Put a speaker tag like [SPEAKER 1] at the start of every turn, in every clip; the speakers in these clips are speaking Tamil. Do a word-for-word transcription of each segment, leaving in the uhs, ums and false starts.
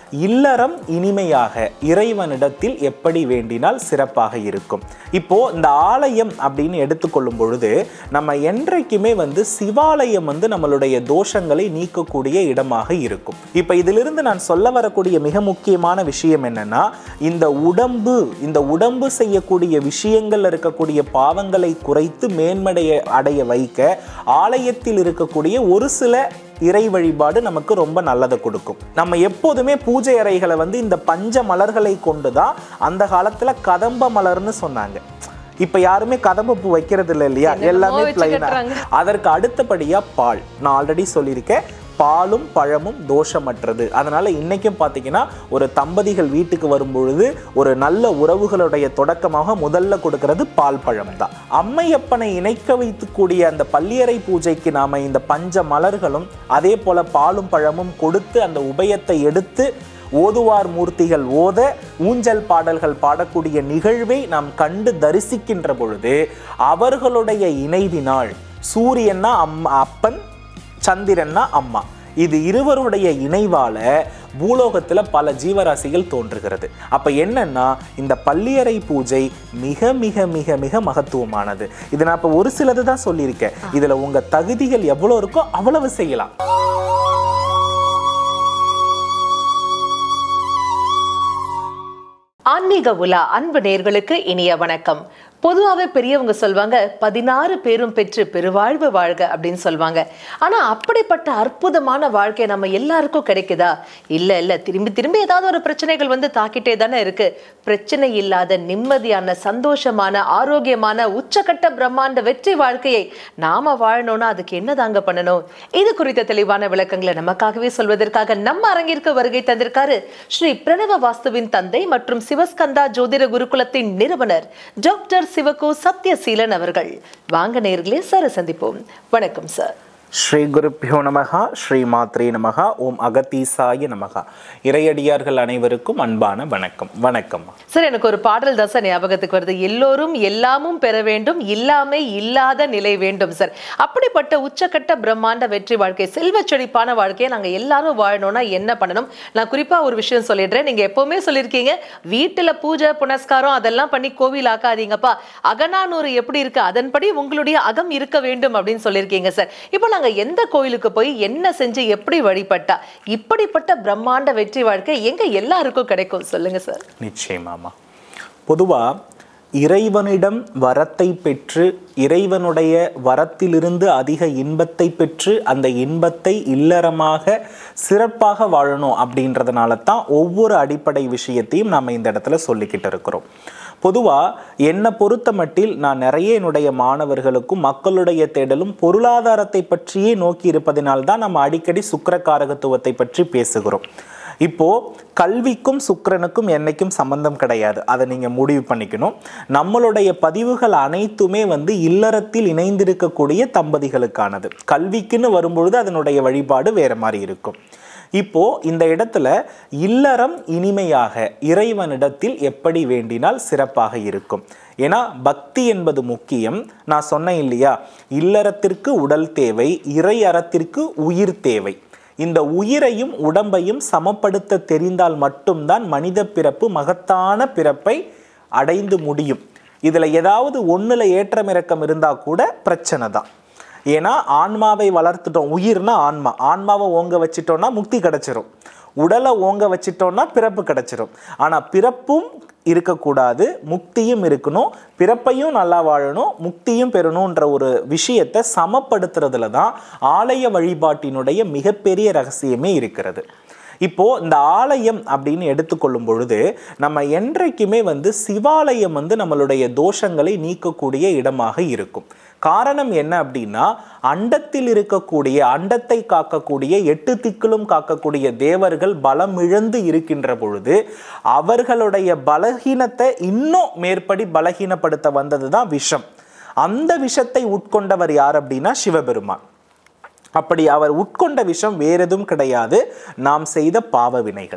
[SPEAKER 1] இல்லறம் இனிமையாக இறைவனிடத்தில் எப்படி வேண்டினால் சிறப்பாக இருக்கும். இப்போ இந்த ஆலயம் அப்படின்னு எடுத்துக்கொள்ளும் பொழுது நம்ம என்றைக்குமே வந்து சிவாலயம் வந்து நம்மளுடைய தோஷங்களை நீக்கக்கூடிய இடமாக இருக்கும். இப்போ இதிலிருந்து நான் சொல்ல வரக்கூடிய மிக முக்கியமான விஷயம் என்னன்னா, இந்த உடம்பு இந்த உடம்பு செய்யக்கூடிய விஷயங்கள் இருக்கக்கூடிய பாவங்களை குறைத்து மேன்மடைய அடைய வைக்க ஆலயத்தில் இருக்கக்கூடிய ஒரு சில இறை வழிபாடு நமக்கு ரொம்ப நல்லதை கொடுக்கும். நம்ம எப்போதுமே பூஜை அறைகளை வந்து இந்த பஞ்ச மலர்களை கொண்டுதான் அந்த காலத்துல கதம்ப மலர்னு சொன்னாங்க. இப்ப யாருமே கதம்ப பூ வைக்கிறது இல்லை இல்லையா, எல்லாமே பிளைனா. அதற்கு அடுத்தபடியா பால். நான் ஆல்ரெடி சொல்லியிருக்கேன், பாலும் பழமும் தோஷமற்றது. அதனால இன்னைக்கும் பார்த்தீங்கன்னா ஒரு தம்பதிகள் வீட்டுக்கு வரும்பொழுது ஒரு நல்ல உறவுகளுடைய தொடக்கமாக முதல்ல கொடுக்கிறது பால் பழம் தான். அம்மையப்பனை இணைக்க வைத்துக்கூடிய அந்த பள்ளியறை பூஜைக்கு நாம இந்த பஞ்ச மலர்களும் அதே போல பாலும் பழமும் கொடுத்து அந்த உபயத்தை எடுத்து ஓதுவார் மூர்த்திகள் ஓத ஊஞ்சல் பாடல்கள் பாடக்கூடிய நிகழ்வை நாம் கண்டு தரிசிக்கின்ற பொழுது அவர்களுடைய இணைவினால், சூரியன்னா அம்மா அப்பன், சந்திரன்னா அம்மா, இது இருவருடைய இணைவால பூலோகத்துல பல ஜீவராசிகள் தோன்றுகிறது. அப்ப என்னன்னா இந்த பள்ளியறை பூஜை மிக மிக மிக மிக மகத்துவமானது. இது நான் இப்ப ஒரு சிலது தான் சொல்லியிருக்கேன். இதுல உங்க தகுதிகள் எவ்வளவு இருக்கோ அவ்வளவு செய்யலாம்.
[SPEAKER 2] ஆன்மீக உலா அன்பு நேயர்களுக்கு இனிய வணக்கம். பொதுவாகவே பெரியவங்க சொல்வாங்க, பதினாறு பேரும் பெற்று பெருவாழ்வு வாழ்க அப்படின்னு சொல்லுவாங்க. ஆனா அப்படிப்பட்ட அற்புதமான வாழ்க்கை நம்ம எல்லாருக்கும் கிடைக்குதா? இல்ல இல்ல திரும்பி திரும்பி ஏதாவது ஒரு பிரச்சனைகள் வந்து தாக்கிட்டே தானே இருக்கு. பிரச்சனை இல்லாத நிம்மதியான சந்தோஷமான ஆரோக்கியமான உச்சகட்ட பிரம்மாண்ட வெற்றி வாழ்க்கையை நாம வாழணும்னா அதுக்கு என்ன தாங்க பண்ணணும்? இது குறித்த தெளிவான விளக்கங்களை நமக்காகவே சொல்வதற்காக நம்ம அரங்கிற்கு வருகை தந்திருக்காரு ஸ்ரீ பிரணவ வாஸ்துவின் தந்தை மற்றும் சிவஸ்கந்தா ஜோதிட குருகுலத்தின் நிறுவனர் டாக்டர் சிவகு சத்யசீலன் அவர்கள். வாங்க நேயர்களே, சார் சந்திப்போம். வணக்கம் சார்.
[SPEAKER 1] ஸ்ரீ குருப்பியோ நமகா, ஸ்ரீ மாத்ரே நமகா, ஓம் அகத்தீசாய நமகா. இறையடியார்கள் அனைவருக்கும் அன்பான வணக்கம். வணக்கம்
[SPEAKER 2] சார். எனக்கு ஒரு பாடல் தான் சார் ஞாபகத்துக்கு வருது. எல்லோரும் எல்லாமும் பெற வேண்டும், இல்லாமை இல்லாத நிலை வேண்டும் சார். அப்படிப்பட்ட உச்சக்கட்ட பிரம்மாண்ட வெற்றி வாழ்க்கை, செல்வ செழிப்பான வாழ்க்கையை நாங்க எல்லாரும் வாழணும்னா என்ன பண்ணணும்? நான் குறிப்பா ஒரு விஷயம் சொல்லிடுறேன். நீங்க எப்பவுமே சொல்லியிருக்கீங்க, வீட்டுல பூஜை புனஸ்காரம் அதெல்லாம் பண்ணி கோவில் ஆக்காதீங்கப்பா, அகநானூறு எப்படி இருக்கு அதன்படி உங்களுடைய அகம் இருக்க வேண்டும் அப்படின்னு சொல்லியிருக்கீங்க சார். இப்போ நாங்க எந்த கோயிலுக்கு போய் என்ன செஞ்சு எப்படி வழிபட்டா இப்படிப்பட்ட பிரம்மாண்ட வெற்றி வாழ்க்கை எங்க எல்லாருக்கும் கிடைக்கும் சொல்லுங்க சார்.
[SPEAKER 1] நிச்சயமாமா. பொதுவா இறைவனிடம் வரத்தை பெற்று இறைவனுடைய வரத்திலிருந்து அதிக இன்பத்தை பெற்று அந்த இன்பத்தை இல்லறமாக சிறப்பாக வாழணும் அப்படின்றதுனால தான் ஒவ்வொரு அடிப்படை விஷயத்தையும் நாம் இந்த இடத்துல சொல்லிக்கிட்டு இருக்கிறோம். பொதுவாக என்னை பொறுத்த மட்டில் நான் நிறைய என்னுடைய மாணவர்களுக்கும் மக்களுடைய தேடலும் பொருளாதாரத்தை பற்றியே நோக்கி இருப்பதனால்தான் நம்ம அடிக்கடி சுக்கிரகாரகத்துவத்தை பற்றி பேசுகிறோம். இப்போ கல்விக்கும் சுக்கிரனுக்கும் என்னைக்கும் சம்பந்தம் கிடையாது, அதை நீங்க முடிவு பண்ணிக்கணும். நம்மளுடைய பதிவுகள் அனைத்துமே வந்து இல்லறத்தில் இணைந்திருக்கக்கூடிய தம்பதிகளுக்கானது. கல்விக்குன்னு வரும்பொழுது அதனுடைய வழிபாடு வேற மாதிரி இருக்கும். இப்போ இந்த இடத்துல இல்லறம் இனிமையாக இறைவனிடத்தில் எப்படி வேண்டினால் சிறப்பாக இருக்கும். ஏன்னா பக்தி என்பது முக்கியம். நான் சொன்னேன் இல்லையா, இல்லறத்திற்கு உடல் தேவை, இறை அறத்திற்கு உயிர் தேவை. இந்த உயிரையும் உடம்பையும் சமப்படுத்த தெரிந்தால் மட்டும்தான் மனித பிறப்பு மகத்தான பிறப்பை அடைந்து முடியும். இதுல ஏதாவது ஒண்ணுல ஏற்றம் இறக்கம் இருந்தா கூட பிரச்சனை தான். ஏன்னா ஆன்மாவை வளர்த்துட்டோம், உயிர்னா ஆன்மா, ஆன்மாவை ஓங்க வச்சிட்டோம்னா முக்தி கிடைச்சிரும், உடலை ஓங்க வச்சிட்டோம்னா பிறப்பு கிடைச்சிரும். ஆனா பிறப்பும் இருக்கக்கூடாது, முக்தியும் இருக்கணும். பிறப்பையும் நல்லா வாழணும், முக்தியும் பெறணுன்ற ஒரு விஷயத்தை சமப்படுத்துறதுல தான் ஆலய வழிபாட்டினுடைய மிகப்பெரிய ரகசியமே இருக்கிறது. இப்போ இந்த ஆலயம் அப்படின்னு எடுத்துக்கொள்ளும் பொழுது நம்ம என்றைக்குமே வந்து சிவாலயம் வந்து நம்மளுடைய தோஷங்களை நீக்கக்கூடிய இடமாக இருக்கும். காரணம் என்ன அப்படின்னா, அண்டத்தில் இருக்கக்கூடிய அண்டத்தை காக்கக்கூடிய எட்டு திக்கிலும் காக்கக்கூடிய தேவர்கள் பலம் இழந்து இருக்கின்ற பொழுது அவர்களுடைய பலகீனத்தை இன்னும் மேற்படி பலகீனப்படுத்த வந்தது தான் விஷம். அந்த விஷத்தை உட்கொண்டவர் யார் அப்படின்னா சிவபெருமான். அப்படி அவர் உட்கொண்ட விஷம் வேற எதுவும் கிடையாது, நாம் செய்த பாவ வினைகள்.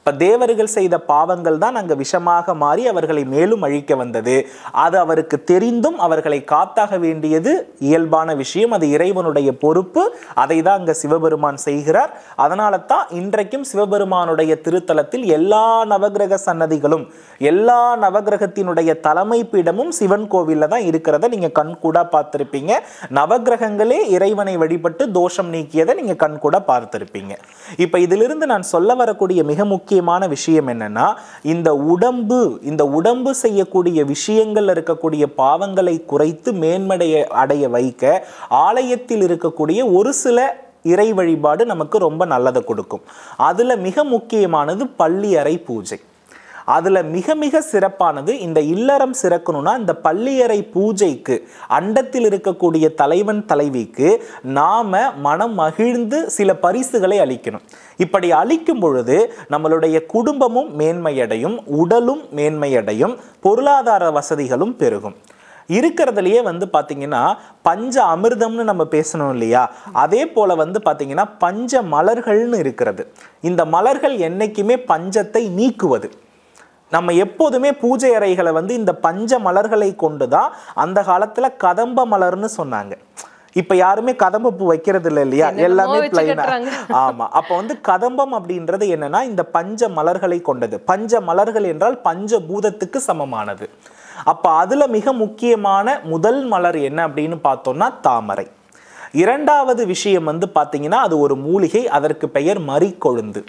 [SPEAKER 1] இப்ப தேவர்கள் செய்த பாவங்கள் தான் அங்க விஷமாக மாறி அவர்களை மேலும் அழிக்க வந்தது. அது அவருக்கு தெரிந்தும் அவர்களை காத்தாக வேண்டியது இயல்பான விஷயம். அது இறைவனுடைய பொறுப்பு. அதை தான் அங்க சிவபெருமான் செய்கிறார். அதனால தான் இன்றைக்கும் சிவபெருமானுடைய திருத்தலத்தில் எல்லா நவகிரக சன்னதிகளும் எல்லா நவகிரகத்தினுடைய தலைமை பீடமும் சிவன் கோவில்ல தான் இருக்கிறத நீங்க கண் கூட பார்த்திருப்பீங்க. நவகிரகங்களே இறைவனை வழிபட்டு தோஷம் நீக்கியதை நீங்க கண் கூட பார்த்திருப்பீங்க. இப்ப இதிலிருந்து நான் சொல்ல வரக்கூடிய மிக முக்கியமான விஷயம் என்னன்னா, இந்த உடம்பு இந்த உடம்பு செய்யக்கூடிய விஷயங்கள் இருக்கக்கூடிய பாவங்களை குறைத்து மேன்மடைய அடைய வைக்க ஆலயத்தில் இருக்கக்கூடிய ஒரு சில இறை வழிபாடு நமக்கு ரொம்ப நல்லதை கொடுக்கும். அதுல மிக முக்கியமானது பள்ளி அறை பூஜை. அதுல மிக மிக சிறப்பானது, இந்த இல்லறம் சிறக்கணும்னா இந்த பள்ளியறை பூஜைக்கு அண்டத்தில் இருக்கக்கூடிய தலைவன் தலைவிக்கு நாம மனம் மகிழ்ந்து சில பரிசுகளை அளிக்கணும். இப்படி அளிக்கும் பொழுது நம்மளுடைய குடும்பமும் மேன்மையடையும், உடலும் மேன்மையடையும், பொருளாதார வசதிகளும் பெருகும். இருக்கிறதுலயே வந்து பாத்தீங்கன்னா பஞ்ச அமிர்தம்னு நம்ம பேசணும் இல்லையா, அதே போல வந்து பாத்தீங்கன்னா பஞ்ச மலர்கள்னு இருக்கிறது. இந்த மலர்கள் என்னைக்குமே பஞ்சத்தை நீக்குவது. நம்ம எப்போதுமே பூஜை அறைகளை வந்து இந்த பஞ்ச மலர்களை கொண்டுதான் அந்த காலத்துல கதம்ப மலர்னு சொன்னாங்க. இப்ப யாருமே கதம்ப பூ வைக்கிறது இல்லை இல்லையா, எல்லாமே பிளைனா. ஆமா, அப்ப வந்து கதம்பம் அப்படின்றது என்னன்னா இந்த பஞ்ச மலர்களை கொண்டது. பஞ்ச மலர்கள் என்றால் பஞ்ச பூதத்துக்கு சமமானது. அப்ப அதுல மிக முக்கியமான முதல் மலர் என்ன அப்படின்னு பார்த்தோம்னா தாமரை. இரண்டாவது விஷயம் வந்து பாத்தீங்கன்னா அது ஒரு மூலிகை, அதற்கு பெயர் மரிக்கொழுந்து.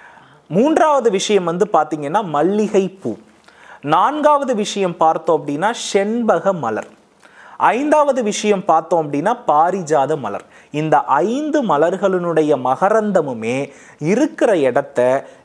[SPEAKER 1] மூன்றாவது விஷயம் வந்து பாத்தீங்கன்னா மல்லிகை பூ. நான்காவது விஷயம் பார்த்தோம் அப்படின்னா செண்பக மலர். ஐந்தாவது விஷயம் பார்த்தோம் அப்படின்னா பாரிஜாத மலர். இந்த ஐந்து மலர்களினுடைய மகரந்தமுமே இருக்கிற இடத்த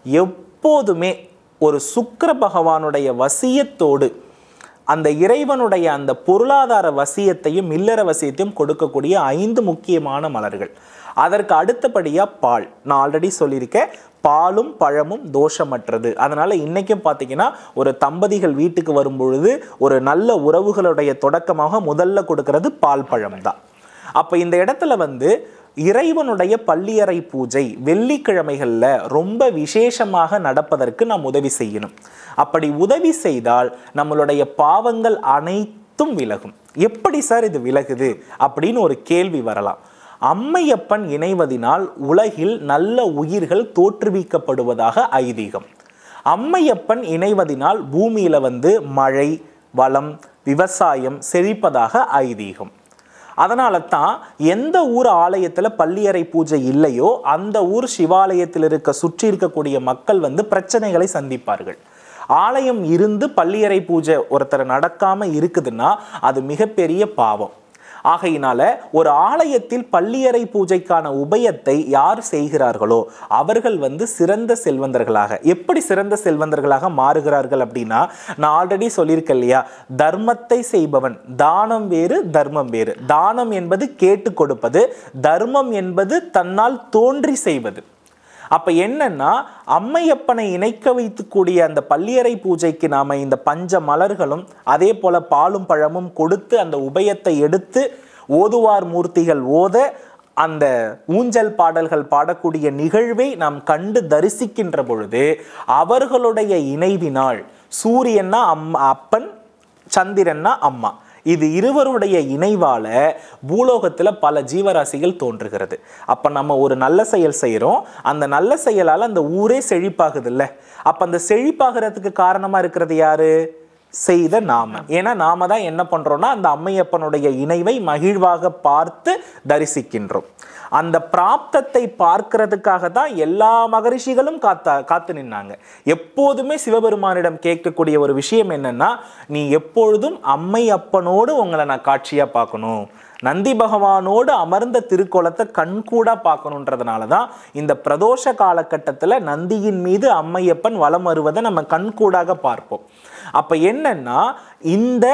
[SPEAKER 1] எப்போதுமே ஒரு சுக்கிர பகவானுடைய வசியத்தோடு, அந்த இறைவனுடைய அந்த பொருளாதார வசியத்தையும் இல்லற வசியத்தையும் கொடுக்கக்கூடிய ஐந்து முக்கியமான மலர்கள். அதற்கு அடுத்தபடியா பால். நான் ஆல்ரெடி சொல்லியிருக்கேன், பாலும் பழமும் தோஷமற்றது. அதனால இன்னைக்கும் பார்த்தீங்கன்னா ஒரு தம்பதிகள் வீட்டுக்கு வரும் பொழுது ஒரு நல்ல உறவுகளுடைய தொடக்கமாக முதல்ல கொடுக்கிறது பால் பழம் தான். அப்ப இந்த இடத்துல வந்து இறைவனுடைய பள்ளியறை பூஜை வெள்ளிக்கிழமைகள்ல ரொம்ப விசேஷமாக நடப்பதற்கு நாம் உதவி செய்யணும். அப்படி உதவி செய்தால் நம்மளுடைய பாவங்கள் அனைத்தும் விலகும். எப்படி சார் இது விலகுது அப்படின்னு ஒரு கேள்வி வரலாம். அம்மையப்பன் இணைவதினால் உலகில் நல்ல உயிர்கள் தோற்றுவிக்கப்படுவதாக ஐதீகம். அம்மையப்பன் இணைவதினால் பூமியில வந்து மழை, வளம், விவசாயம் செழிப்பதாக ஐதீகம். அதனால தான் எந்த ஊர் ஆலயத்துல பள்ளியறை பூஜை இல்லையோ அந்த ஊர் சிவாலயத்தில் இருக்க சுற்றி இருக்கக்கூடிய மக்கள் வந்து பிரச்சனைகளை சந்திப்பார்கள். ஆலயம் இருந்து பள்ளியறை பூஜை ஒருத்தர் நடக்காம இருக்குதுன்னா அது மிகப்பெரிய பாவம். ஆகையினால ஒரு ஆலயத்தில் பள்ளியறை பூஜைக்கான உபயத்தை யார் செய்கிறார்களோ அவர்கள் வந்து சிறந்த செல்வந்தர்களாக, எப்படி சிறந்த செல்வந்தர்களாக மாறுகிறார்கள் அப்படின்னா, நான் ஆல்ரெடி சொல்லியிருக்கேன் இல்லையா, தர்மத்தை செய்பவன். தானம் வேறு, தர்மம் வேறு. தானம் என்பது கேட்டு கொடுப்பது, தர்மம் என்பது தன்னால் தோன்றி செய்வது. அப்ப என்னன்னா அம்மையப்பனை இணைக்க வைத்துக்கூடிய அந்த பள்ளியறை பூஜைக்கு நாம இந்த பஞ்ச மலர்களும் அதே போல பாலும் பழமும் கொடுத்து அந்த உபயத்தை எடுத்து ஓதுவார் மூர்த்திகள் ஓத அந்த ஊஞ்சல் பாடல்கள் பாடக்கூடிய நிகழ்வை நாம் கண்டு தரிசிக்கின்ற பொழுது அவர்களுடைய இணைவினால், சூரியன்னா அம்மா அப்பன், சந்திரன்னா அம்மா, இது இருவருடைய இணைவால பூலோகத்துல பல ஜீவராசிகள் தோன்றுகிறது. அப்ப நம்ம ஒரு நல்ல செயல் செய்யறோம், அந்த நல்ல செயலால அந்த ஊரே செழிப்பாகுது இல்ல. அப்ப அந்த செழிப்பாகிறதுக்கு காரணமா இருக்கிறது யாரு? செய்த நாம. ஏன்னா நாம தான் என்ன பண்றோம்னா அந்த அம்மையப்பனுடைய இணைவை மகிழ்வாக பார்த்து தரிசிக்கின்றோம். அந்த பிராப்தத்தை பார்க்கிறதுக்காக தான் எல்லா மகரிஷிகளும் காத்தா காத்து நின்னாங்க. எப்போதுமே சிவபெருமானிடம் கேட்கக்கூடிய ஒரு விஷயம் என்னன்னா, நீ எப்பொழுதும் அம்மையப்பனோடு உங்களை நான் காட்சியா பார்க்கணும், நந்தி பகவானோடு அமர்ந்த திருக்கோலத்தை கண்கூடா பார்க்கணுன்றதுனால தான் இந்த பிரதோஷ காலகட்டத்தில் நந்தியின் மீது அம்மையப்பன் வலம் வருவதை நம்ம கண்கூடாக பார்ப்போம். அப்ப என்னன்னா இந்த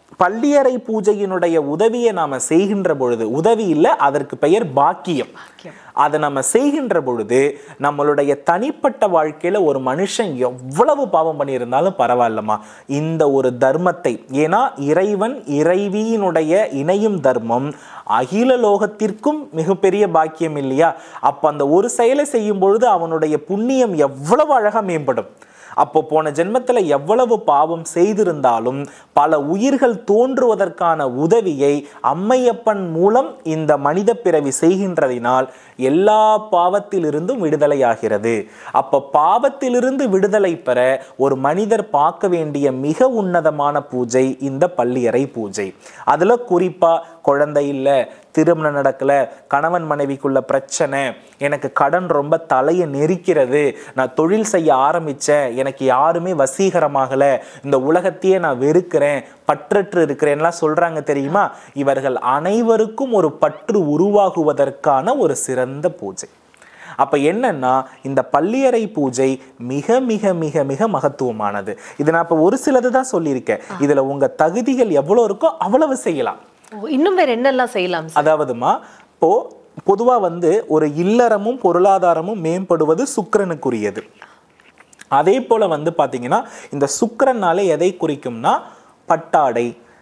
[SPEAKER 1] பள்ளியறை பூஜையினுடைய உதவியை நாம செய்கின்ற பொழுது, உதவி இல்லை, அதற்கு பெயர் பாக்கியம். அதை நம்ம செய்கின்ற பொழுது நம்மளுடைய தனிப்பட்ட வாழ்க்கையில ஒரு மனுஷன் எவ்வளவு பாவம் பண்ணியிருந்தாலும் பரவாயில்லமா, இந்த ஒரு தர்மத்தை, ஏன்னா இறைவன் இறைவியினுடைய இணையும் தர்மம் அகில லோகத்திற்கும் மிகப்பெரிய பாக்கியம் இல்லையா? அப்ப அந்த ஒரு செயலை செய்யும் பொழுது அவனுடைய புண்ணியம் எவ்வளவு அழகா மேம்படும். அப்போ போன ஜென்மத்தில் எவ்வளவு பாவம் செய்திருந்தாலும் பல உயிர்கள் தோன்றுவதற்கான உதவியை அம்மையப்பன் மூலம் இந்த மனித பிறவி செய்கின்றதினால் எல்லா பாவத்திலிருந்தும் விடுதலையாகிறது. அப்போ பாவத்திலிருந்து விடுதலை பெற ஒரு மனிதர் பார்க்க வேண்டிய மிக உன்னதமான பூஜை இந்த பள்ளியறை பூஜை. அதுல குறிப்பா குழந்தை இல்லை, திருமணம் நடக்கல, கணவன் மனைவிக்குள்ள பிரச்சனை, எனக்கு கடன் ரொம்ப தலையை நெரிக்கிறது, நான் தொழில் செய்ய ஆரம்பிச்சேன், எனக்கு யாருமே வசீகரமாகல, இந்த உலகத்தையே நான் வெறுக்கிறேன், பற்றற்று இருக்கிறேன்லாம் சொல்றாங்க தெரியுமா? இவர்கள் அனைவருக்கும் ஒரு பற்று உருவாகுவதற்கான ஒரு சிறந்த பூஜை. அப்ப என்னன்னா இந்த பள்ளியறை பூஜை மிக மிக மிக மிக மகத்துவமானது. இது நான் இப்ப ஒரு சிலது தான் சொல்லியிருக்கேன். இதுல உங்க தகுதிகள் எவ்வளவு இருக்கோ அவ்வளவு செய்யலாம்.
[SPEAKER 2] இன்னும் வேற என்னெல்லாம் செய்யலாம்?
[SPEAKER 1] அதாவதுமா, இப்போ பொதுவா வந்து ஒரு இல்லறமும் பொருளாதாரமும் மேம்படுவது சுக்கிரனுக்குரியது. அதே போல வந்து பாத்தீங்கன்னா இந்த சுக்கிரனாலே எதை குறிக்கும்னா பட்டாடை,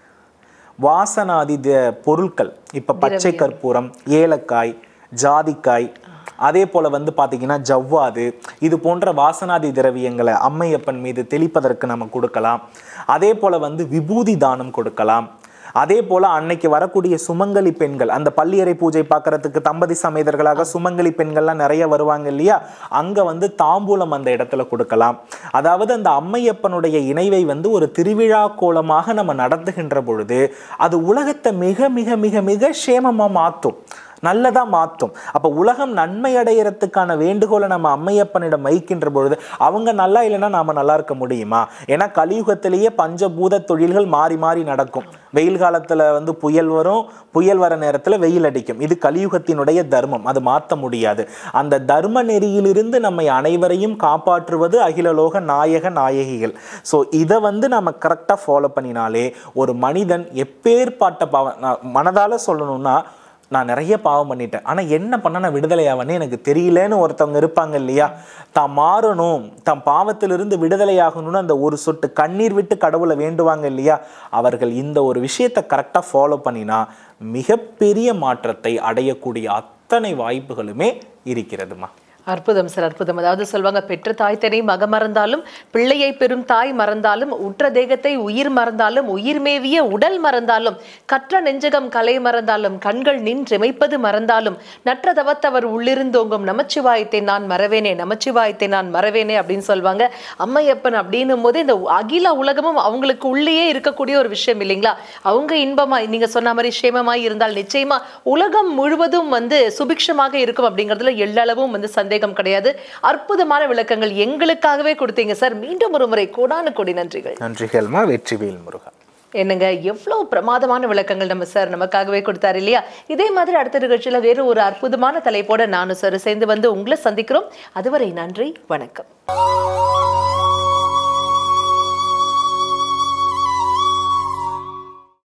[SPEAKER 1] வாசனாதி பொருட்கள். இப்ப பச்சை கற்பூரம், ஏலக்காய், ஜாதிக்காய், அதே போல வந்து பாத்தீங்கன்னா ஜவ்வாது, இது போன்ற வாசனாதி திரவியங்களை அம்மையப்பன் மீது தெளிப்பதற்கு நம்ம கொடுக்கலாம். அதே போல வந்து விபூதி தானம் கொடுக்கலாம். அதே போல அன்னைக்கு வரக்கூடிய சுமங்கலி பெண்கள், அந்த பள்ளியறை பூஜை பார்க்கறதுக்கு தம்பதி சமேதர்களாக சுமங்கலி பெண்கள்லாம் நிறைய வருவாங்க இல்லையா, அங்க வந்து தாம்பூலம் அந்த இடத்துல கொடுக்கலாம். அதாவது அந்த அம்மையப்பனுடைய இணைவை வந்து ஒரு திருவிழா கோலமாக நம்ம நடத்துகின்ற பொழுது அது உலகத்தை மிக மிக மிக மிக சேமமா மாற்றும், நல்லதா மாற்றும். அப்ப உலகம் நன்மை அடையறதுக்கான வேண்டுகோளை நம்ம அம்மையப்பனிடம் வைக்கின்ற பொழுது அவங்க நல்லா இல்லைன்னா நாம நல்லா இருக்க முடியுமா? ஏன்னா கலியுகத்திலேயே பஞ்சபூத தொழில்கள் மாறி மாறி நடக்கும். வெயில் காலத்துல வந்து புயல் வரும், புயல் வர நேரத்துல வெயில் அடிக்கும். இது கலியுகத்தினுடைய தர்மம், அது மாற்ற முடியாது. அந்த தர்ம நெறியிலிருந்து நம்மை அனைவரையும் காப்பாற்றுவது அகிலலோக நாயக நாயகிகள். ஸோ இதை வந்து நம்ம கரெக்டாக ஃபாலோ பண்ணினாலே ஒரு மனிதன் எப்பேற்பட்ட பாவம், மனதால சொல்லணும்னா நான் நிறைய பாவம் பண்ணிட்டேன், ஆனால் என்ன பண்ண நான் விடுதலை ஆவனே எனக்கு தெரியலன்னு ஒருத்தவங்க இருப்பாங்க இல்லையா? தான் மாறணும், தம் பாவத்திலிருந்து விடுதலை ஆகணும்னு அந்த ஒரு சொட்டு கண்ணீர் விட்டு கடவுளை வேண்டுவாங்க இல்லையா? அவர்கள் இந்த ஒரு விஷயத்தை கரெக்டாக ஃபாலோ பண்ணினா மிகப்பெரிய மாற்றத்தை அடையக்கூடிய அத்தனை வாய்ப்புகளுமே இருக்கிறதுமா.
[SPEAKER 2] அற்புதம் சார், அற்புதம். அதாவது சொல்வாங்க, பெற்ற தாய் தன்னை மக மறந்தாலும், பிள்ளையை பெறும் தாய் மறந்தாலும், உற்ற தேகத்தை உயிர் மறந்தாலும், உயிர் மேவிய உடல் மறந்தாலும், கற்ற நெஞ்சகம் கலை மறந்தாலும், கண்கள் நின்றமைப்பது மறந்தாலும், நற்ற தவத்தவர் உள்ளிருந்தோங்கும் நமச்சிவாயத்தை நான் மறவேனே, நமச்சிவாயத்தை நான் மறவேனே அப்படின்னு சொல்வாங்க. அம்மையப்பன் அப்படின்னும் போது இந்த அகில உலகமும் அவங்களுக்கு உள்ளேயே இருக்கக்கூடிய ஒரு விஷயம் இல்லைங்களா? அவங்க இன்பமாய், நீங்க சொன்ன மாதிரி சேமமாய் இருந்தால் நிச்சயமா உலகம் முழுவதும் வந்து சுபிக்ஷமாக இருக்கும் அப்படிங்கிறதுல எல்லளவும் வந்து சந்தேகம் கிடையாது. அற்புதமான விளக்கங்கள் எங்களுக்காகவே கொடுத்தீங்க சார். மீண்டும் ஒரு முறை கோடானு கோடி நன்றிகள்.
[SPEAKER 1] நன்றிகள்மா. வெற்றிவேல் முருகா.
[SPEAKER 2] என்னங்க, எவ்வளவு பிரமாதமான விளக்கங்கள் நம்ம சார் நமக்காகவே கொடுத்தாரு இல்லையா? இதே மாதிரி அடுத்த நிகழ்ச்சியில வேறு ஒரு அற்புதமான தலைப்போட நானும் சார் சேர்ந்து வந்து உங்களை சந்திக்கிறோம். அதுவரை நன்றி, வணக்கம்.